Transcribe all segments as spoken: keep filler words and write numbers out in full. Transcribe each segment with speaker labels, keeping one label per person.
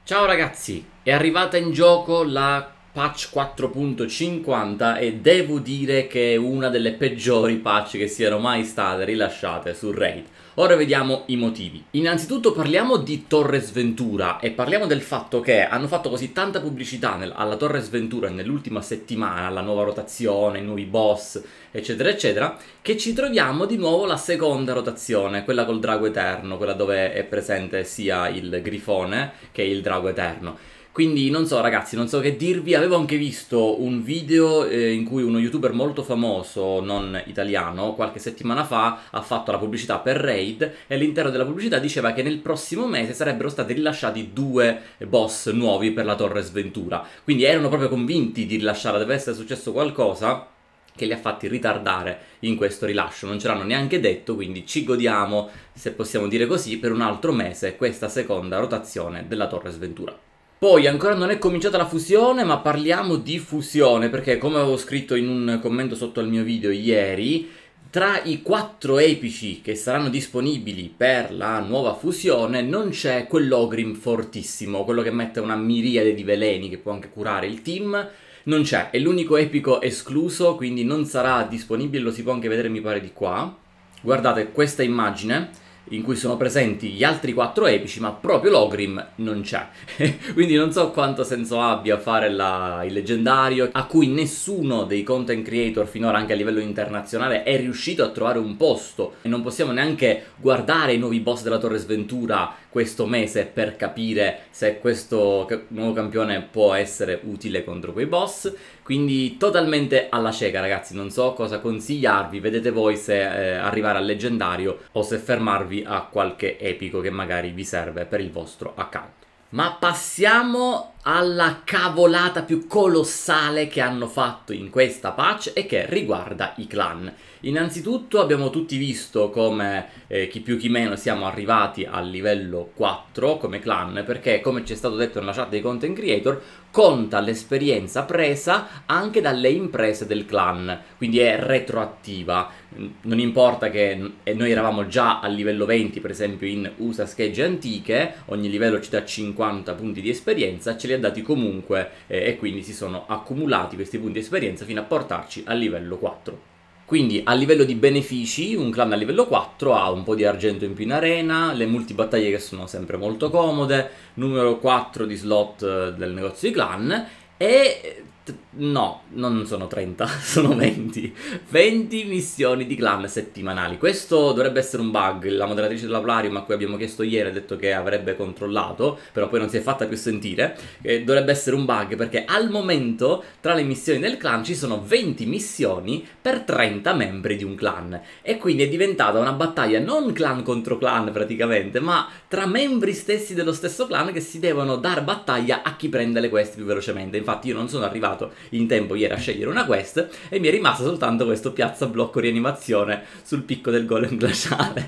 Speaker 1: Ciao ragazzi, è arrivata in gioco la patch quattro punto cinquanta e devo dire che è una delle peggiori patch che siano mai state rilasciate su Raid. Ora vediamo i motivi. Innanzitutto parliamo di Torre Sventura e parliamo del fatto che hanno fatto così tanta pubblicità nel, alla Torre Sventura nell'ultima settimana, la nuova rotazione, i nuovi boss, eccetera eccetera, che ci troviamo di nuovo la seconda rotazione, quella col drago eterno, quella dove è presente sia il grifone che il drago eterno. Quindi non so ragazzi, non so che dirvi, avevo anche visto un video eh, in cui uno youtuber molto famoso, non italiano, qualche settimana fa ha fatto la pubblicità per Raid e all'interno della pubblicità diceva che nel prossimo mese sarebbero stati rilasciati due boss nuovi per la Torre Sventura. Quindi erano proprio convinti di rilasciarla, deve essere successo qualcosa che li ha fatti ritardare in questo rilascio, non ce l'hanno neanche detto, quindi ci godiamo, se possiamo dire così, per un altro mese questa seconda rotazione della Torre Sventura. Poi ancora non è cominciata la fusione, ma parliamo di fusione, perché come avevo scritto in un commento sotto al mio video ieri, tra i quattro epici che saranno disponibili per la nuova fusione non c'è quell'Ogrim fortissimo, quello che mette una miriade di veleni che può anche curare il team. Non c'è, è l'unico epico escluso, quindi non sarà disponibile, lo si può anche vedere mi pare di qua. Guardate questa immagine in cui sono presenti gli altri quattro epici, ma proprio l'Ogrim non c'è. Quindi non so quanto senso abbia fare la, il leggendario, a cui nessuno dei content creator finora, anche a livello internazionale, è riuscito a trovare un posto. E non possiamo neanche guardare i nuovi boss della Torre Sventura questo mese per capire se questo nuovo campione può essere utile contro quei boss. Quindi totalmente alla cieca ragazzi, non so cosa consigliarvi, vedete voi se eh, arrivare al leggendario o se fermarvi a qualche epico che magari vi serve per il vostro account. Ma passiamo alla cavolata più colossale che hanno fatto in questa patch e che riguarda i clan. Innanzitutto abbiamo tutti visto come eh, chi più chi meno siamo arrivati al livello quattro come clan, perché come ci è stato detto nella chat dei content creator conta l'esperienza presa anche dalle imprese del clan, quindi è retroattiva. Non importa che noi eravamo già al livello venti per esempio in U S A schegge antiche, ogni livello ci dà cinquanta punti di esperienza, ce li ha dati comunque eh, e quindi si sono accumulati questi punti di esperienza fino a portarci al livello quattro. Quindi a livello di benefici un clan a livello quattro ha un po' di argento in più in arena, le multibattaglie che sono sempre molto comode, numero quattro di slot del negozio di clan e... no, non sono trenta, sono venti. venti missioni di clan settimanali. Questo dovrebbe essere un bug. La moderatrice dell'Aplarium a cui abbiamo chiesto ieri ha detto che avrebbe controllato, però poi non si è fatta più sentire. Eh, dovrebbe essere un bug perché al momento tra le missioni del clan ci sono venti missioni per trenta membri di un clan. E quindi è diventata una battaglia non clan contro clan praticamente, ma tra membri stessi dello stesso clan che si devono dar battaglia a chi prende le quest più velocemente. Infatti io non sono arrivato in tempo ieri a scegliere una quest e mi è rimasto soltanto questo piazza blocco rianimazione sul picco del golem glaciale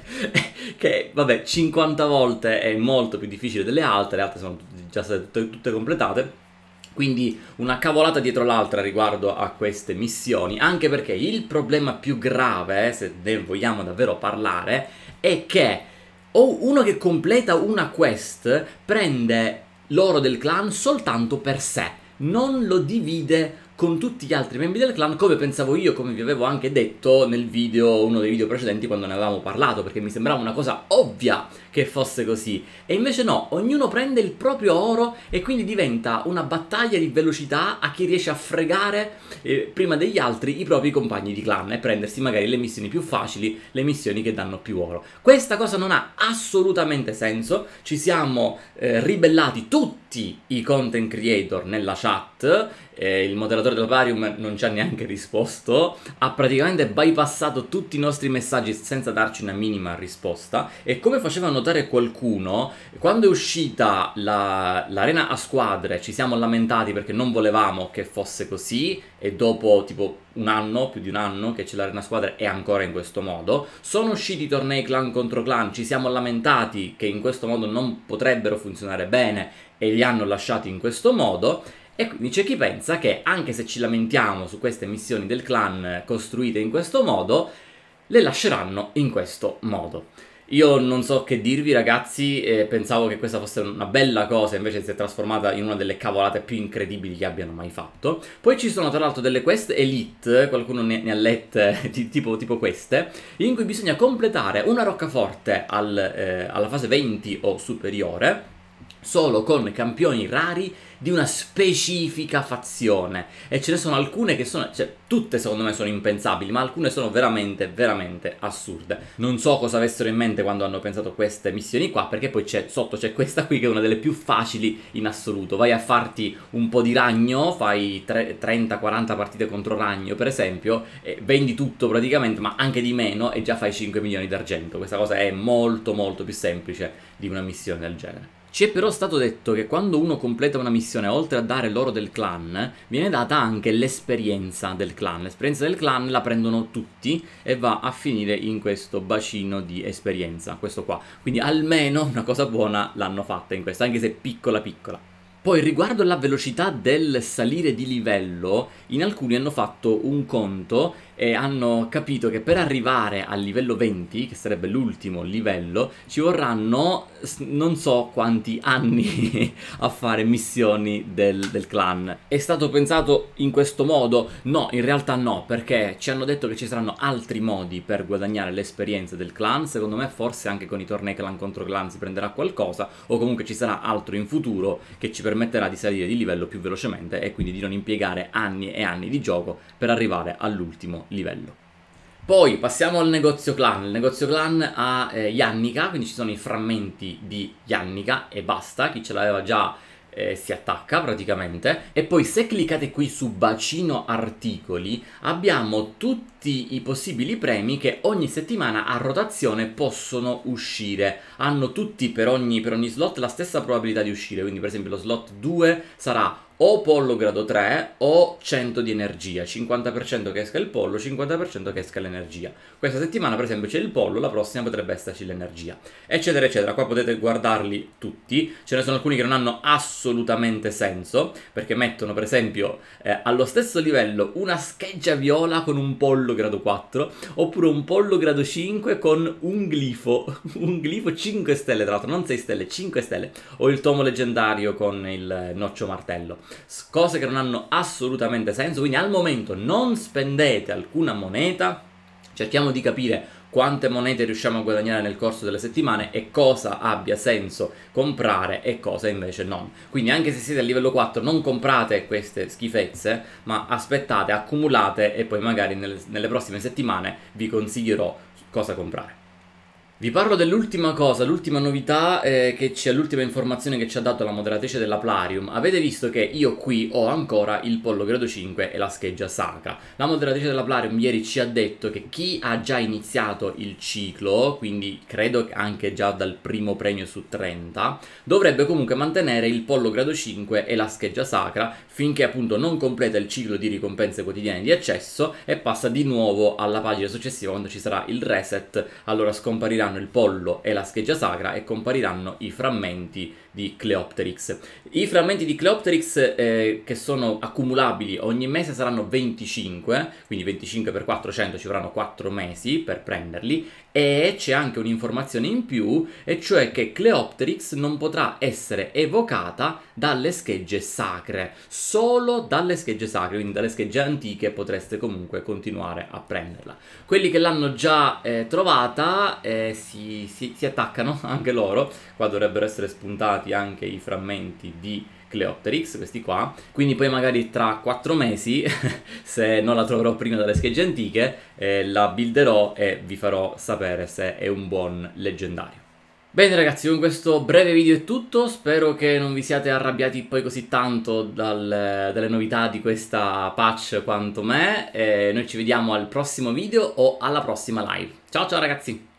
Speaker 1: che vabbè cinquanta volte è molto più difficile delle altre, le altre sono già state tutte, tutte completate. Quindi una cavolata dietro l'altra riguardo a queste missioni, anche perché il problema più grave, se ne vogliamo davvero parlare, è che uno che completa una quest prende l'oro del clan soltanto per sé, non lo divide con tutti gli altri membri del clan come pensavo io, come vi avevo anche detto nel video, uno dei video precedenti quando ne avevamo parlato, perché mi sembrava una cosa ovvia che fosse così. E invece no, ognuno prende il proprio oro e quindi diventa una battaglia di velocità a chi riesce a fregare eh, prima degli altri i propri compagni di clan e prendersi magari le missioni più facili, le missioni che danno più oro. Questa cosa non ha assolutamente senso, ci siamo eh, ribellati tutti i content creator nella chat, eh, il moderatore dell'Aquarium non ci ha neanche risposto, ha praticamente bypassato tutti i nostri messaggi senza darci una minima risposta e come faceva notare qualcuno, quando è uscita l'arena la, a squadre ci siamo lamentati perché non volevamo che fosse così e dopo tipo un anno, più di un anno che c'è l'arena a squadre è ancora in questo modo, sono usciti i tornei clan contro clan, ci siamo lamentati che in questo modo non potrebbero funzionare bene e li hanno lasciati in questo modo. E quindi c'è chi pensa che anche se ci lamentiamo su queste missioni del clan costruite in questo modo, le lasceranno in questo modo. Io non so che dirvi ragazzi, eh, pensavo che questa fosse una bella cosa, invece si è trasformata in una delle cavolate più incredibili che abbiano mai fatto. Poi ci sono tra l'altro delle quest elite, qualcuno ne, ne ha lette tipo, tipo queste, in cui bisogna completare una roccaforte al, eh, alla fase venti o superiore, solo con campioni rari di una specifica fazione, e ce ne sono alcune che sono, cioè tutte secondo me sono impensabili, ma alcune sono veramente veramente assurde. Non so cosa avessero in mente quando hanno pensato queste missioni qua, perché poi c'è sotto c'è questa qui che è una delle più facili in assoluto. Vai a farti un po' di ragno, fai trenta quaranta partite contro ragno per esempio, e vendi tutto praticamente, ma anche di meno, e già fai cinque milioni d'argento. Questa cosa è molto molto più semplice di una missione del genere. Ci è però stato detto che quando uno completa una missione, oltre a dare l'oro del clan, viene data anche l'esperienza del clan. L'esperienza del clan la prendono tutti e va a finire in questo bacino di esperienza, questo qua. Quindi almeno una cosa buona l'hanno fatta in questo, anche se piccola piccola. Poi riguardo alla velocità del salire di livello, in alcuni hanno fatto un conto e hanno capito che per arrivare al livello venti, che sarebbe l'ultimo livello, ci vorranno non so quanti anni a fare missioni del, del clan. È stato pensato in questo modo? No, in realtà no, perché ci hanno detto che ci saranno altri modi per guadagnare l'esperienza del clan. Secondo me forse anche con i tornei clan contro clan si prenderà qualcosa, o comunque ci sarà altro in futuro che ci permetterà di salire di livello più velocemente e quindi di non impiegare anni e anni di gioco per arrivare all'ultimo livello. Poi passiamo al negozio clan. Il negozio clan ha eh, Yannica, quindi ci sono i frammenti di Yannica e basta. Chi ce l'aveva già eh, si attacca praticamente. E poi se cliccate qui su bacino articoli abbiamo tutti i possibili premi che ogni settimana a rotazione possono uscire. Hanno tutti per ogni, per ogni slot la stessa probabilità di uscire, quindi per esempio lo slot due sarà o pollo grado tre o cento di energia, cinquanta per cento che esca il pollo, cinquanta per cento che esca l'energia. Questa settimana per esempio c'è il pollo, la prossima potrebbe esserci l'energia, eccetera eccetera. Qua potete guardarli tutti, ce ne sono alcuni che non hanno assolutamente senso, perché mettono per esempio eh, allo stesso livello una scheggia viola con un pollo grado quattro, oppure un pollo grado cinque con un glifo, un glifo cinque stelle tra l'altro, non sei stelle, cinque stelle, o il tomo leggendario con il noccio martello. Cose che non hanno assolutamente senso, quindi al momento non spendete alcuna moneta, cerchiamo di capire quante monete riusciamo a guadagnare nel corso delle settimane e cosa abbia senso comprare e cosa invece non. Quindi anche se siete a livello quattro non comprate queste schifezze, ma aspettate, accumulate e poi magari nelle, nelle prossime settimane vi consiglierò cosa comprare. Vi parlo dell'ultima cosa, l'ultima novità, eh, che c'è, l'ultima informazione che ci ha dato la moderatrice della Plarium. Avete visto che io qui ho ancora il pollo grado cinque e la scheggia sacra. La moderatrice della Plarium ieri ci ha detto che chi ha già iniziato il ciclo, quindi credo anche già dal primo premio su trenta, dovrebbe comunque mantenere il pollo grado cinque e la scheggia sacra finché appunto non completa il ciclo di ricompense quotidiane di accesso e passa di nuovo alla pagina successiva quando ci sarà il reset. Allora scompariranno il pollo e la scheggia sacra e compariranno i frammenti di Cleopteryx. I frammenti di Cleopteryx eh, che sono accumulabili ogni mese saranno venticinque, quindi venticinque per quattrocento ci vorranno quattro mesi per prenderli, e c'è anche un'informazione in più, e cioè che Cleopteryx non potrà essere evocata dalle schegge sacre, solo dalle schegge sacre, quindi dalle schegge antiche potreste comunque continuare a prenderla. Quelli che l'hanno già eh, trovata eh, si, si, si attaccano anche loro. Qua dovrebbero essere spuntati anche i frammenti di Cleopteryx, questi qua, quindi poi magari tra quattro mesi se non la troverò prima dalle schegge antiche eh, la builderò e vi farò sapere se è un buon leggendario. Bene ragazzi, con questo breve video è tutto, spero che non vi siate arrabbiati poi così tanto dal, dalle novità di questa patch quanto me, e noi ci vediamo al prossimo video o alla prossima live. Ciao ciao ragazzi!